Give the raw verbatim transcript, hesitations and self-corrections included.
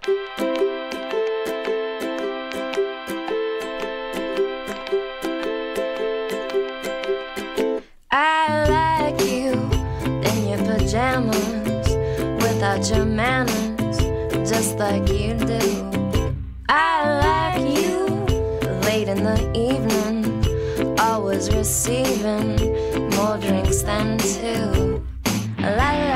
I like you in your pajamas, without your manners, just like you do. I like you late in the evening, always receiving more drinks than two. La